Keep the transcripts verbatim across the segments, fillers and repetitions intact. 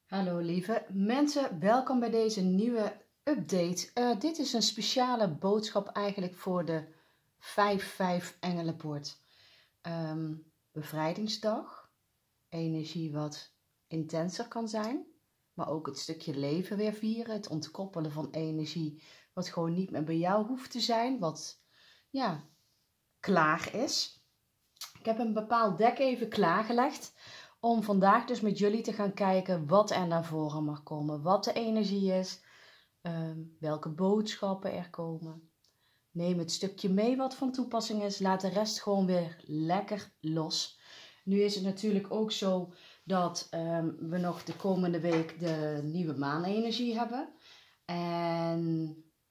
Hallo lieve mensen, welkom bij deze nieuwe update. Uh, dit is een speciale boodschap eigenlijk voor de vijf vijf Engelenpoort. Um, bevrijdingsdag, energie wat intenser kan zijn, maar ook het stukje leven weer vieren, het ontkoppelen van energie wat gewoon niet meer bij jou hoeft te zijn, wat ja, klaar is. Ik heb een bepaald dek even klaargelegd. Om vandaag dus met jullie te gaan kijken wat er naar voren mag komen. Wat de energie is. Um, welke boodschappen er komen. Neem het stukje mee wat van toepassing is. Laat de rest gewoon weer lekker los. Nu is het natuurlijk ook zo dat um, we nog de komende week de nieuwe maanenergie hebben. En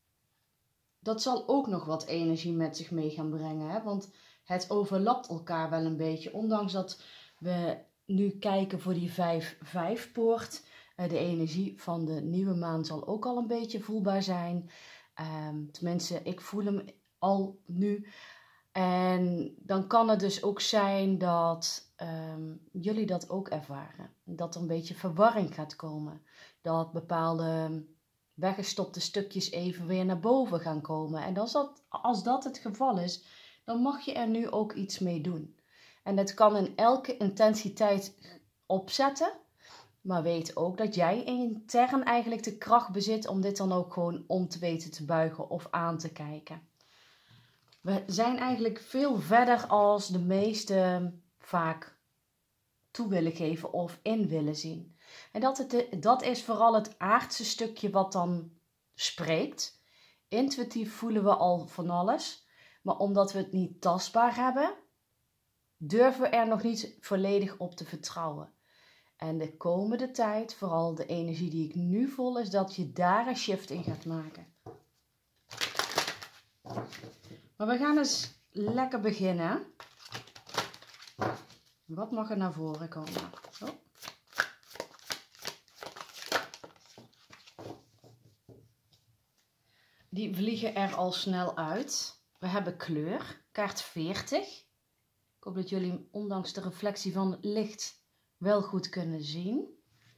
dat zal ook nog wat energie met zich mee gaan brengen. Hè? Want het overlapt elkaar wel een beetje. Ondanks dat we nu kijken voor die vijf vijf poort. Uh, de energie van de nieuwe maan zal ook al een beetje voelbaar zijn. Um, tenminste, ik voel hem al nu. En dan kan het dus ook zijn dat um, jullie dat ook ervaren. Dat er een beetje verwarring gaat komen. Dat bepaalde weggestopte stukjes even weer naar boven gaan komen. En als dat, als dat het geval is, dan mag je er nu ook iets mee doen. En het kan in elke intensiteit opzetten. Maar weet ook dat jij intern eigenlijk de kracht bezit om dit dan ook gewoon om te weten te buigen of aan te kijken. We zijn eigenlijk veel verder als de meesten vaak toe willen geven of in willen zien. En dat, het, dat is vooral het aardse stukje wat dan spreekt. Intuïtief voelen we al van alles. Maar omdat we het niet tastbaar hebben, durven we er nog niet volledig op te vertrouwen. En de komende tijd, vooral de energie die ik nu voel, is dat je daar een shift in gaat maken. Maar we gaan eens lekker beginnen. Wat mag er naar voren komen? Zo. Die vliegen er al snel uit. We hebben kleur, kaart veertig. Ik hoop dat jullie ondanks de reflectie van het licht wel goed kunnen zien.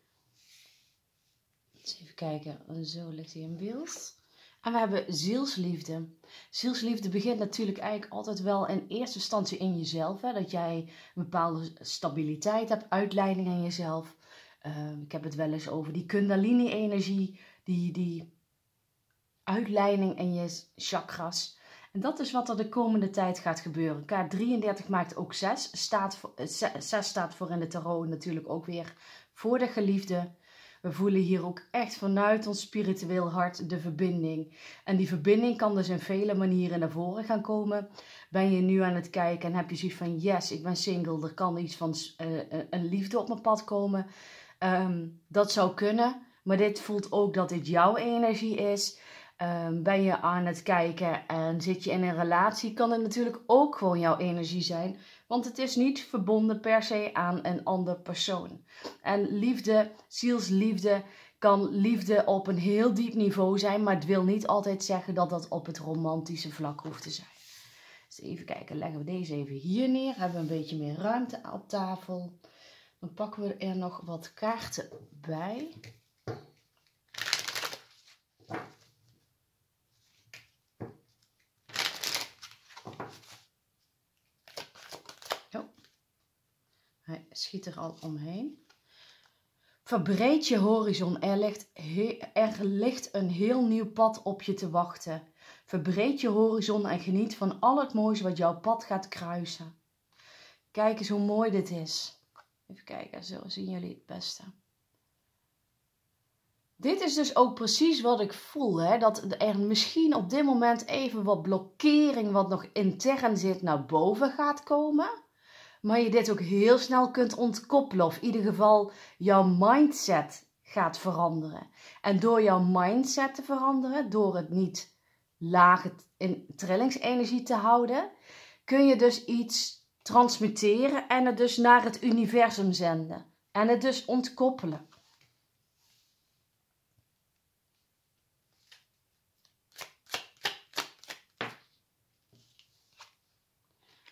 Eens even kijken, zo ligt hij in beeld. En we hebben zielsliefde. Zielsliefde begint natuurlijk eigenlijk altijd wel in eerste instantie in jezelf. Hè? Dat jij een bepaalde stabiliteit hebt, uitleiding in jezelf. Uh, ik heb het wel eens over die kundalini-energie, die, die uitleiding in je chakras. En dat is wat er de komende tijd gaat gebeuren. Kaart drieëndertig maakt ook zes. Staat voor, zes staat voor in de tarot natuurlijk ook weer voor de geliefde. We voelen hier ook echt vanuit ons spiritueel hart de verbinding. En die verbinding kan dus in vele manieren naar voren gaan komen. Ben je nu aan het kijken en heb je zoiets van yes, ik ben single. Er kan iets van uh, een liefde op mijn pad komen. Um, dat zou kunnen. Maar dit voelt ook dat dit jouw energie is. Um, ben je aan het kijken en zit je in een relatie, kan het natuurlijk ook gewoon jouw energie zijn. Want het is niet verbonden per se aan een ander persoon. En liefde, zielsliefde, kan liefde op een heel diep niveau zijn. Maar het wil niet altijd zeggen dat dat op het romantische vlak hoeft te zijn. Dus even kijken, leggen we deze even hier neer. Hebben we een beetje meer ruimte op tafel. Dan pakken we er nog wat kaarten bij. Hij schiet er al omheen. Verbreed je horizon. Er ligt, er ligt een heel nieuw pad op je te wachten. Verbreed je horizon en geniet van al het moois wat jouw pad gaat kruisen. Kijk eens hoe mooi dit is. Even kijken, zo zien jullie het beste. Dit is dus ook precies wat ik voel. Hè? Dat er misschien op dit moment even wat blokkering, wat nog intern zit, naar boven gaat komen. Maar je dit ook heel snel kunt ontkoppelen. Of in ieder geval jouw mindset gaat veranderen. En door jouw mindset te veranderen, door het niet lage in trillingsenergie te houden, kun je dus iets transmitteren en het dus naar het universum zenden. En het dus ontkoppelen.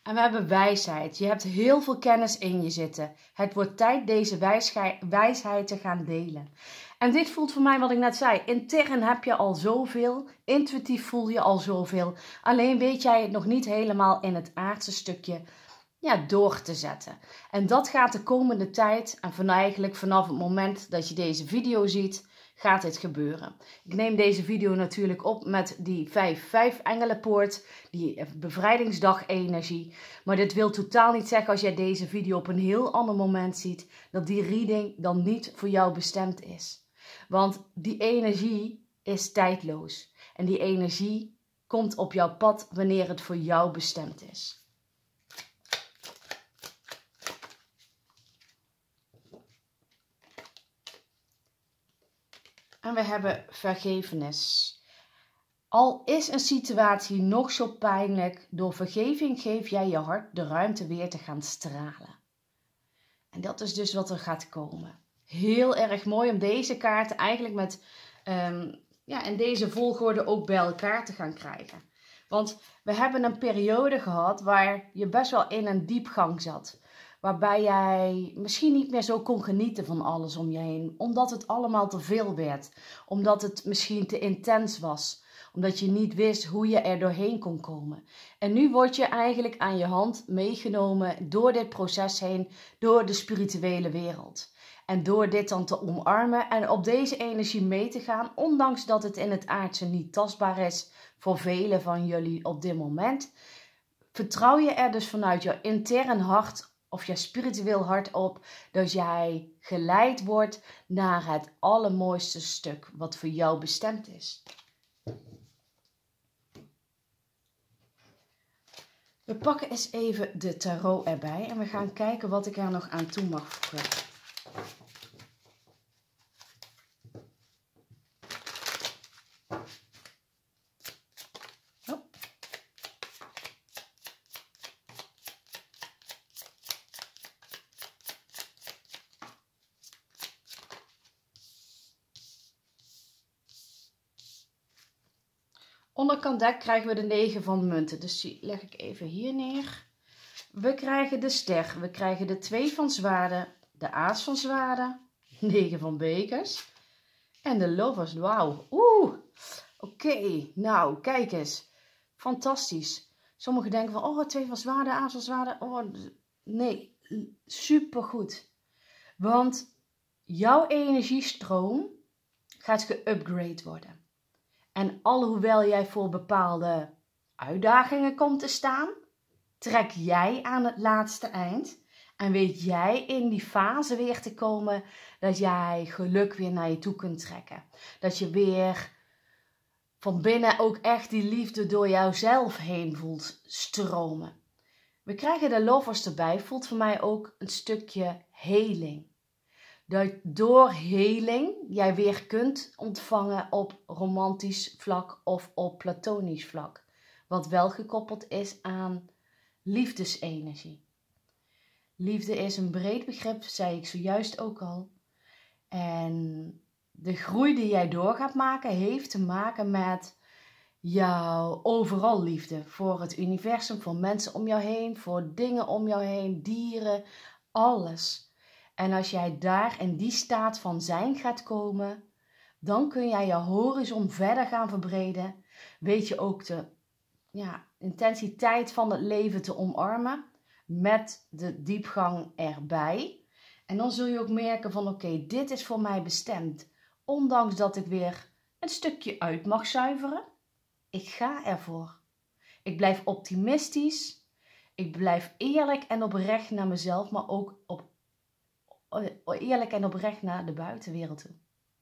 En we hebben wijsheid. Je hebt heel veel kennis in je zitten. Het wordt tijd deze wijsheid te gaan delen. En dit voelt voor mij wat ik net zei. Intern heb je al zoveel. Intuïtief voel je al zoveel. Alleen weet jij het nog niet helemaal in het aardse stukje ja, door te zetten. En dat gaat de komende tijd, en van eigenlijk vanaf het moment dat je deze video ziet, gaat dit gebeuren. Ik neem deze video natuurlijk op met die vijf vijf engelenpoort, die bevrijdingsdag energie. Maar dit wil totaal niet zeggen als jij deze video op een heel ander moment ziet, dat die reading dan niet voor jou bestemd is. Want die energie is tijdloos. En die energie komt op jouw pad wanneer het voor jou bestemd is. En we hebben vergevenis. Al is een situatie nog zo pijnlijk, door vergeving geef jij je hart de ruimte weer te gaan stralen. En dat is dus wat er gaat komen. Heel erg mooi om deze kaarten eigenlijk met, um, ja, in deze volgorde ook bij elkaar te gaan krijgen. Want we hebben een periode gehad waar je best wel in een diepgang zat. Waarbij jij misschien niet meer zo kon genieten van alles om je heen. Omdat het allemaal te veel werd. Omdat het misschien te intens was. Omdat je niet wist hoe je er doorheen kon komen. En nu word je eigenlijk aan je hand meegenomen door dit proces heen. Door de spirituele wereld. En door dit dan te omarmen en op deze energie mee te gaan. Ondanks dat het in het aardse niet tastbaar is voor velen van jullie op dit moment. Vertrouw je er dus vanuit jouw intern hart of je spiritueel hart op, dat jij geleid wordt naar het allermooiste stuk wat voor jou bestemd is. We pakken eens even de tarot erbij en we gaan kijken wat ik er nog aan toe mag voegen. Onderkant dek krijgen we de negen van munten. Dus die leg ik even hier neer. We krijgen de ster. We krijgen de twee van zwaarden. De aas van zwaarden. negen van bekers. En de lovers. Wauw. Oeh. Oké. Okay. Nou, kijk eens. Fantastisch. Sommigen denken van, oh, twee van zwaarden, aas van zwaarden. Oh, nee. Supergoed. Want jouw energiestroom gaat geupgrade worden. En alhoewel jij voor bepaalde uitdagingen komt te staan, trek jij aan het laatste eind. En weet jij in die fase weer te komen dat jij geluk weer naar je toe kunt trekken. Dat je weer van binnen ook echt die liefde door jouzelf heen voelt stromen. We krijgen de lovers erbij, voelt voor mij ook een stukje heling. Dat door heling jij weer kunt ontvangen op romantisch vlak of op platonisch vlak. Wat wel gekoppeld is aan liefdesenergie. Liefde is een breed begrip, zei ik zojuist ook al. En de groei die jij door gaat maken heeft te maken met jouw overal liefde. Voor het universum, voor mensen om jou heen, voor dingen om jou heen, dieren, alles. En als jij daar in die staat van zijn gaat komen, dan kun jij je horizon verder gaan verbreden. Weet je ook de ja, intensiteit van het leven te omarmen met de diepgang erbij. En dan zul je ook merken van oké, okay, dit is voor mij bestemd. Ondanks dat ik weer een stukje uit mag zuiveren. Ik ga ervoor. Ik blijf optimistisch. Ik blijf eerlijk en oprecht naar mezelf, maar ook op eerlijk en oprecht naar de buitenwereld toe.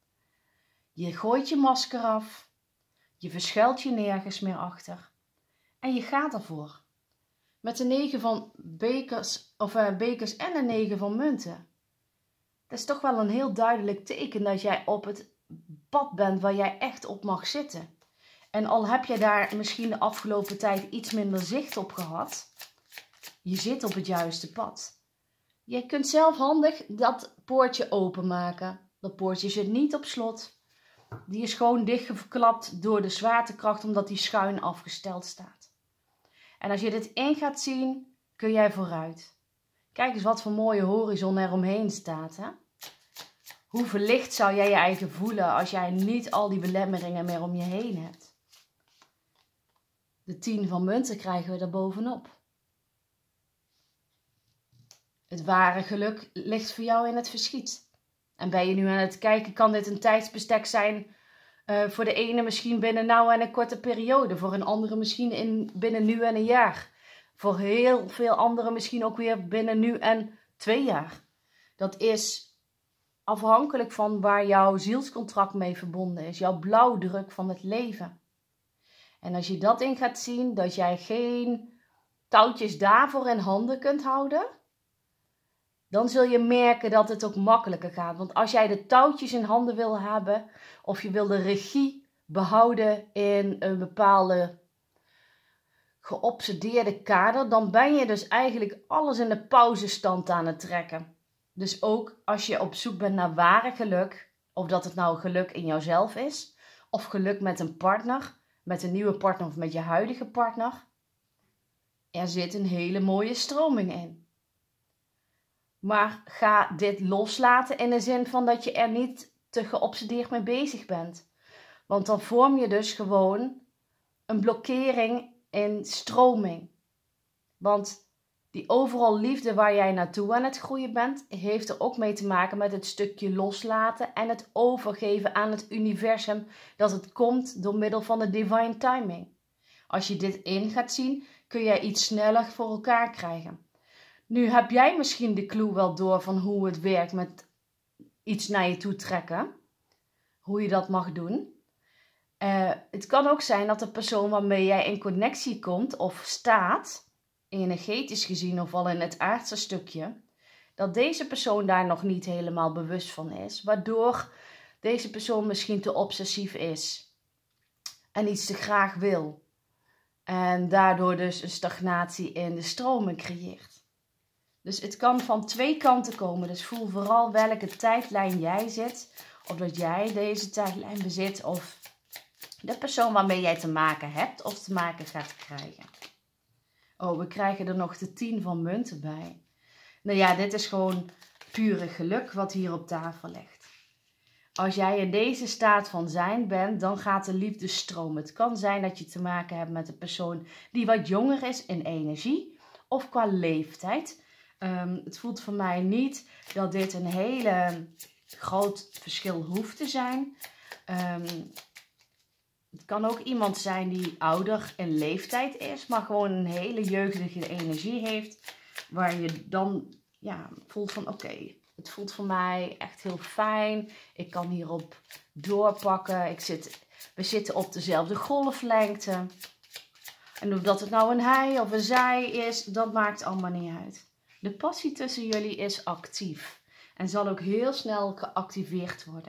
Je gooit je masker af. Je verschuilt je nergens meer achter. En je gaat ervoor. Met de negen van bekers, of uh, bekers en een negen van munten. Dat is toch wel een heel duidelijk teken dat jij op het pad bent waar jij echt op mag zitten. En al heb je daar misschien de afgelopen tijd iets minder zicht op gehad. Je zit op het juiste pad. Je kunt zelf handig dat poortje openmaken. Dat poortje zit niet op slot. Die is gewoon dichtgeklapt door de zwaartekracht omdat die schuin afgesteld staat. En als je dit in gaat zien, kun jij vooruit. Kijk eens wat voor mooie horizon er omheen staat. Hè? Hoe verlicht zou jij je eigen voelen als jij niet al die belemmeringen meer om je heen hebt. De tien van munten krijgen we er bovenop. Het ware geluk ligt voor jou in het verschiet. En ben je nu aan het kijken, kan dit een tijdsbestek zijn uh, voor de ene misschien binnen nou en een korte periode. Voor een andere misschien in, binnen nu en een jaar. Voor heel veel anderen misschien ook weer binnen nu en twee jaar. Dat is afhankelijk van waar jouw zielscontract mee verbonden is. Jouw blauwdruk van het leven. En als je dat in gaat zien, dat jij geen touwtjes daarvoor in handen kunt houden, dan zul je merken dat het ook makkelijker gaat. Want als jij de touwtjes in handen wil hebben, of je wil de regie behouden in een bepaalde geobsedeerde kader, dan ben je dus eigenlijk alles in de pauzestand aan het trekken. Dus ook als je op zoek bent naar ware geluk, of dat het nou geluk in jouzelf is, of geluk met een partner, met een nieuwe partner of met je huidige partner, er zit een hele mooie stroming in. Maar ga dit loslaten in de zin van dat je er niet te geobsedeerd mee bezig bent. Want dan vorm je dus gewoon een blokkering in stroming. Want die overal liefde waar jij naartoe aan het groeien bent, heeft er ook mee te maken met het stukje loslaten en het overgeven aan het universum, dat het komt door middel van de divine timing. Als je dit in gaat zien, kun jij iets sneller voor elkaar krijgen. Nu heb jij misschien de clue wel door van hoe het werkt met iets naar je toe trekken. Hoe je dat mag doen. Uh, het kan ook zijn dat de persoon waarmee jij in connectie komt of staat, energetisch gezien of al in het aardse stukje, dat deze persoon daar nog niet helemaal bewust van is. Waardoor deze persoon misschien te obsessief is en iets te graag wil. En daardoor dus een stagnatie in de stromen creëert. Dus het kan van twee kanten komen. Dus voel vooral welke tijdlijn jij zit. Of dat jij deze tijdlijn bezit. Of de persoon waarmee jij te maken hebt of te maken gaat krijgen. Oh, we krijgen er nog de tien van munten bij. Nou ja, dit is gewoon pure geluk wat hier op tafel ligt. Als jij in deze staat van zijn bent, dan gaat de liefde stromen. Het kan zijn dat je te maken hebt met een persoon die wat jonger is in energie of qua leeftijd. Um, het voelt voor mij niet dat dit een hele groot verschil hoeft te zijn. Um, het kan ook iemand zijn die ouder in leeftijd is, maar gewoon een hele jeugdige energie heeft. Waar je dan ja, voelt van oké, okay, het voelt voor mij echt heel fijn. Ik kan hierop doorpakken. Ik zit, we zitten op dezelfde golflengte. En of dat het nou een hij of een zij is, dat maakt allemaal niet uit. De passie tussen jullie is actief en zal ook heel snel geactiveerd worden.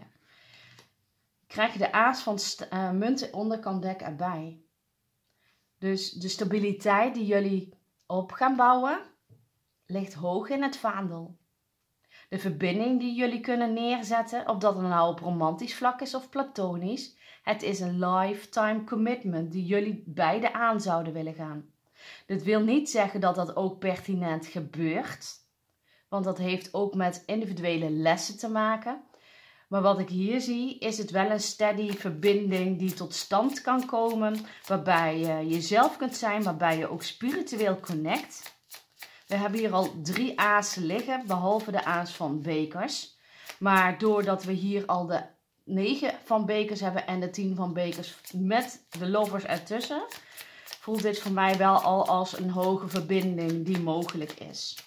Krijg je de aas van uh, munten onderkant dek erbij. Dus de stabiliteit die jullie op gaan bouwen, ligt hoog in het vaandel. De verbinding die jullie kunnen neerzetten, of dat het nou op romantisch vlak is of platonisch, het is een lifetime commitment die jullie beide aan zouden willen gaan. Dit wil niet zeggen dat dat ook pertinent gebeurt, want dat heeft ook met individuele lessen te maken. Maar wat ik hier zie, is het wel een steady verbinding die tot stand kan komen, waarbij je jezelf kunt zijn, waarbij je ook spiritueel connect. We hebben hier al drie aasen liggen, behalve de aas van bekers. Maar doordat we hier al de negen van bekers hebben en de tien van bekers met de lovers ertussen, voelt dit voor mij wel al als een hoge verbinding die mogelijk is.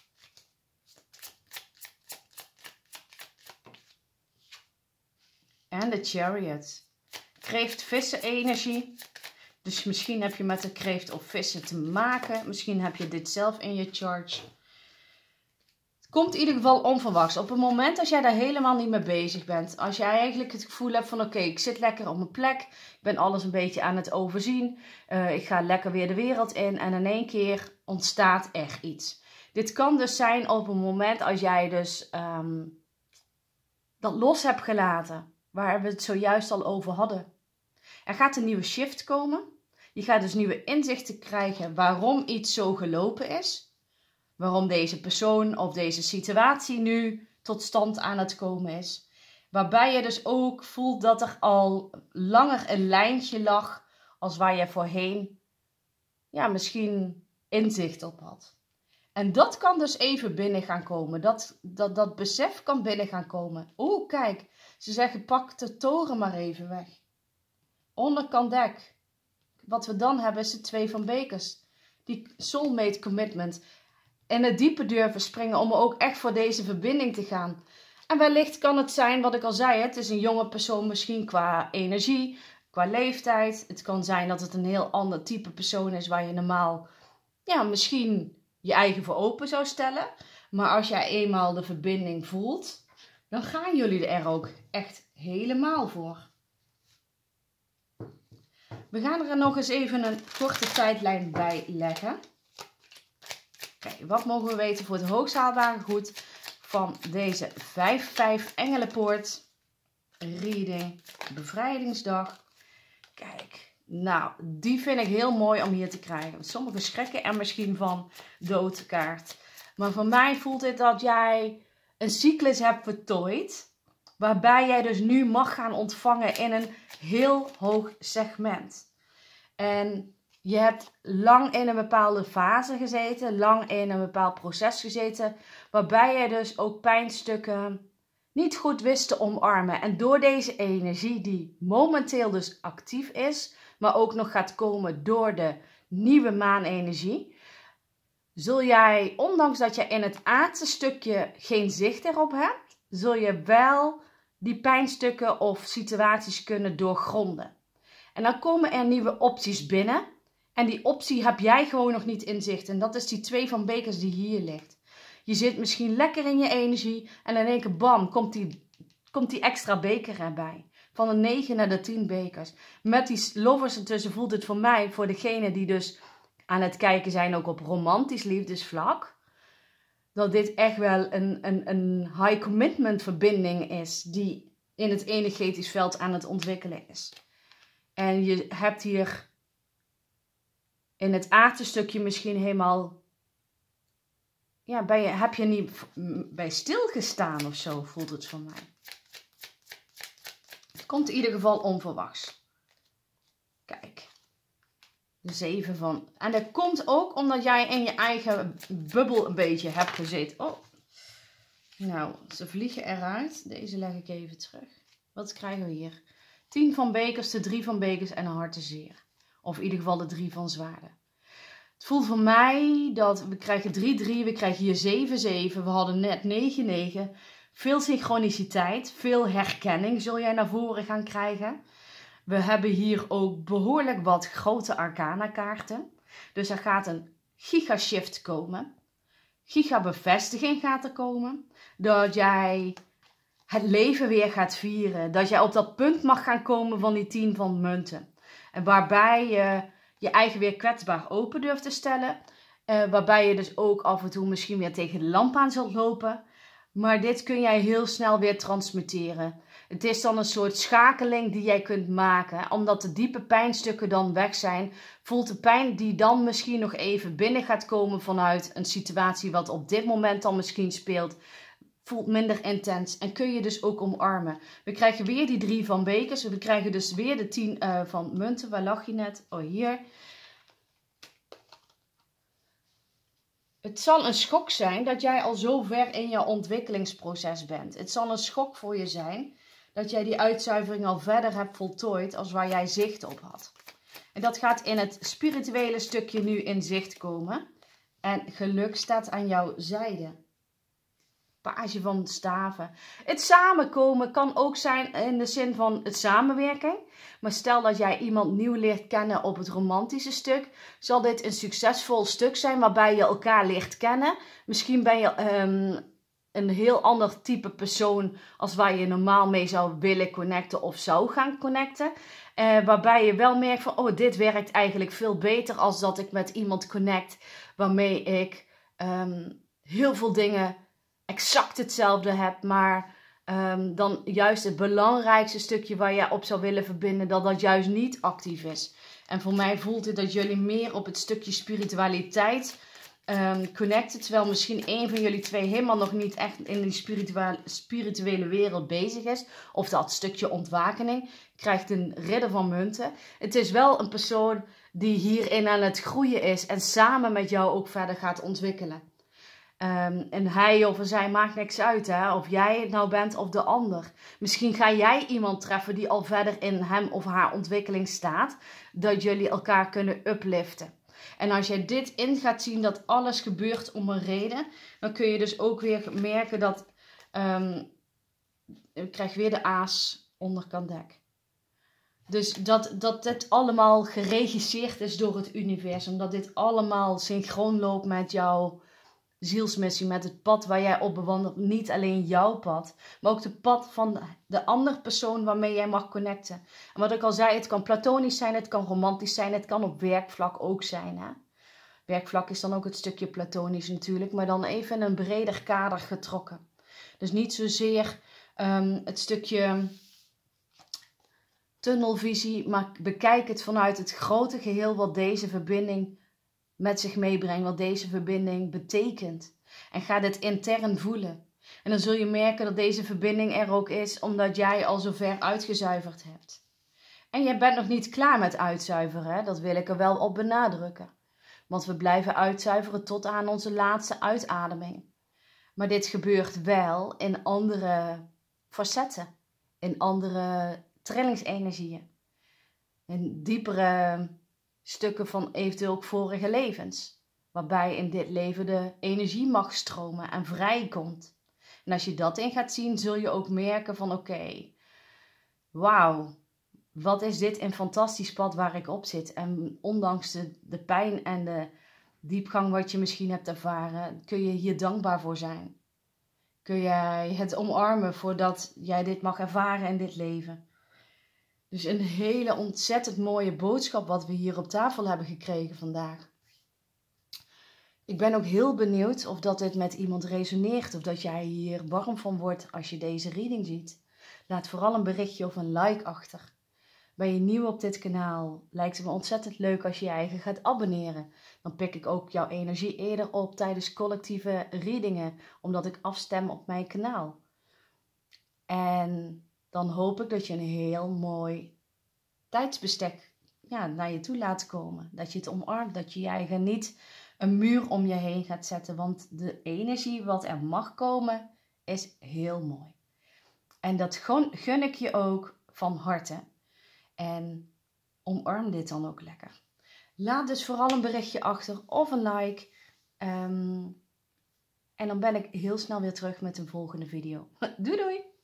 En de Chariot. Kreeft vissen energie. Dus misschien heb je met de kreeft of vissen te maken. Misschien heb je dit zelf in je chart. Het komt in ieder geval onverwachts. Op het moment als jij daar helemaal niet mee bezig bent. Als jij eigenlijk het gevoel hebt van oké, okay, ik zit lekker op mijn plek. Ik ben alles een beetje aan het overzien. Uh, ik ga lekker weer de wereld in. En in één keer ontstaat er iets. Dit kan dus zijn op een moment als jij dus um, dat los hebt gelaten. Waar we het zojuist al over hadden. Er gaat een nieuwe shift komen. Je gaat dus nieuwe inzichten krijgen waarom iets zo gelopen is. waarom deze persoon of deze situatie nu tot stand aan het komen is. Waarbij je dus ook voelt dat er al langer een lijntje lag als waar je voorheen ja, misschien inzicht op had. En dat kan dus even binnen gaan komen. Dat, dat, dat besef kan binnen gaan komen. Oeh, kijk. Ze zeggen, pak de toren maar even weg. Onderkant dek. Wat we dan hebben is de twee van bekers. Die soulmate commitment. En het diepe durven springen om ook echt voor deze verbinding te gaan. En wellicht kan het zijn, wat ik al zei, het is een jonge persoon misschien qua energie, qua leeftijd. Het kan zijn dat het een heel ander type persoon is waar je normaal ja, misschien je eigen voor open zou stellen. Maar als jij eenmaal de verbinding voelt, dan gaan jullie er ook echt helemaal voor. We gaan er nog eens even een korte tijdlijn bij leggen. Kijk, wat mogen we weten voor het hoogst haalbare goed van deze vijf vijf Engelenpoort reading bevrijdingsdag. Kijk, nou, die vind ik heel mooi om hier te krijgen. Sommigen schrikken er misschien van doodkaart. Maar voor mij voelt het dat jij een cyclus hebt voltooid. Waarbij jij dus nu mag gaan ontvangen in een heel hoog segment. En je hebt lang in een bepaalde fase gezeten. Lang in een bepaald proces gezeten. Waarbij jij dus ook pijnstukken niet goed wist te omarmen. En door deze energie die momenteel dus actief is. Maar ook nog gaat komen door de nieuwe maanenergie. Zul jij, ondanks dat je in het aardse stukje geen zicht erop hebt. Zul je wel die pijnstukken of situaties kunnen doorgronden. En dan komen er nieuwe opties binnen. En die optie heb jij gewoon nog niet in zicht. En dat is die twee van bekers die hier ligt. Je zit misschien lekker in je energie. En in één keer bam, komt die, komt die extra beker erbij. Van de negen naar de tien bekers. Met die lovers ertussen voelt het voor mij, voor degene die dus aan het kijken zijn ook op romantisch liefdesvlak. Dat dit echt wel een, een, een high commitment verbinding is. Die in het energetisch veld aan het ontwikkelen is. En je hebt hier in het aardse stukje misschien helemaal, ja, bij je, heb je niet bij stilgestaan of zo, voelt het voor mij. Het komt in ieder geval onverwachts. Kijk, de zeven van, en dat komt ook omdat jij in je eigen bubbel een beetje hebt gezeten. Oh, nou, ze vliegen eruit. Deze leg ik even terug. Wat krijgen we hier? tien van bekers, de drie van bekers en een hartenzeer. Of in ieder geval de drie van zwaarden. Het voelt voor mij dat we krijgen drie drie, we krijgen hier zeven zeven, we hadden net negen negen. Veel synchroniciteit, veel herkenning zul jij naar voren gaan krijgen. We hebben hier ook behoorlijk wat grote arcana kaarten. Dus er gaat een gigashift komen. Gigabevestiging gaat er komen. Dat jij het leven weer gaat vieren. Dat jij op dat punt mag gaan komen van die tien van munten. En waarbij je je eigen weer kwetsbaar open durft te stellen. Uh, waarbij je dus ook af en toe misschien weer tegen de lamp aan zult lopen. Maar dit kun jij heel snel weer transmuteren. Het is dan een soort schakeling die jij kunt maken. Omdat de diepe pijnstukken dan weg zijn, voelt de pijn die dan misschien nog even binnen gaat komen vanuit een situatie wat op dit moment dan misschien speelt, voelt minder intens. En kun je dus ook omarmen. We krijgen weer die drie van bekers. We krijgen dus weer de tien uh, van munten. Waar lag je net? Oh, hier. Het zal een schok zijn dat jij al zo ver in je ontwikkelingsproces bent. Het zal een schok voor je zijn dat jij die uitzuivering al verder hebt voltooid als waar jij zicht op had. En dat gaat in het spirituele stukje nu in zicht komen. En geluk staat aan jouw zijde. Page van staven. Het samenkomen kan ook zijn in de zin van het samenwerking. Maar stel dat jij iemand nieuw leert kennen op het romantische stuk, zal dit een succesvol stuk zijn waarbij je elkaar leert kennen. Misschien ben je um, een heel ander type persoon als waar je normaal mee zou willen connecten of zou gaan connecten. Uh, waarbij je wel merkt van, oh, dit werkt eigenlijk veel beter als dat ik met iemand connect waarmee ik um, heel veel dingen exact hetzelfde heb, maar um, dan juist het belangrijkste stukje waar je op zou willen verbinden, dat dat juist niet actief is. En voor mij voelt het dat jullie meer op het stukje spiritualiteit um, connecten. Terwijl misschien een van jullie twee helemaal nog niet echt in die spirituele, spirituele wereld bezig is. Of dat stukje ontwakening. Krijgt een ridder van munten. Het is wel een persoon die hierin aan het groeien is. En samen met jou ook verder gaat ontwikkelen. Um, en hij of zij maakt niks uit, hè? Of jij het nou bent of de ander. Misschien ga jij iemand treffen die al verder in hem of haar ontwikkeling staat. Dat jullie elkaar kunnen upliften. En als jij dit in gaat zien dat alles gebeurt om een reden. Dan kun je dus ook weer merken dat... Um, ik krijg weer de aas onderkant dek. Dus dat, dat dit allemaal geregisseerd is door het universum. Dat dit allemaal synchroon loopt met jouw zielsmissie, met het pad waar jij op bewandelt. Niet alleen jouw pad, maar ook het pad van de andere persoon waarmee jij mag connecten. En wat ik al zei, het kan platonisch zijn, het kan romantisch zijn, het kan op werkvlak ook zijn. Hè? Werkvlak is dan ook het stukje platonisch natuurlijk, maar dan even in een breder kader getrokken. Dus niet zozeer um, het stukje tunnelvisie, maar bekijk het vanuit het grote geheel wat deze verbinding met zich meebrengt, wat deze verbinding betekent. En ga dit intern voelen. En dan zul je merken dat deze verbinding er ook is, omdat jij al zover uitgezuiverd hebt. En jij bent nog niet klaar met uitzuiveren, hè? Dat wil ik er wel op benadrukken. Want we blijven uitzuiveren tot aan onze laatste uitademing. Maar dit gebeurt wel in andere facetten, in andere trillingsenergieën, in diepere stukken van eventueel ook vorige levens. Waarbij in dit leven de energie mag stromen en vrijkomt. En als je dat in gaat zien, zul je ook merken van oké, okay, wauw, wat is dit een fantastisch pad waar ik op zit. En ondanks de, de pijn en de diepgang wat je misschien hebt ervaren, kun je hier dankbaar voor zijn. Kun jij het omarmen voordat jij dit mag ervaren in dit leven. Dus een hele ontzettend mooie boodschap wat we hier op tafel hebben gekregen vandaag. Ik ben ook heel benieuwd of dat dit met iemand resoneert. Of dat jij hier warm van wordt als je deze reading ziet. Laat vooral een berichtje of een like achter. Ben je nieuw op dit kanaal? Lijkt het me ontzettend leuk als je je eigen gaat abonneren. Dan pik ik ook jouw energie eerder op tijdens collectieve readingen. Omdat ik afstem op mijn kanaal. En dan hoop ik dat je een heel mooi tijdsbestek ja, naar je toe laat komen. Dat je het omarmt. Dat je je eigen niet een muur om je heen gaat zetten. Want de energie wat er mag komen is heel mooi. En dat gun, gun ik je ook van harte. En omarm dit dan ook lekker. Laat dus vooral een berichtje achter of een like. Um, en dan ben ik heel snel weer terug met een volgende video. Doei doei!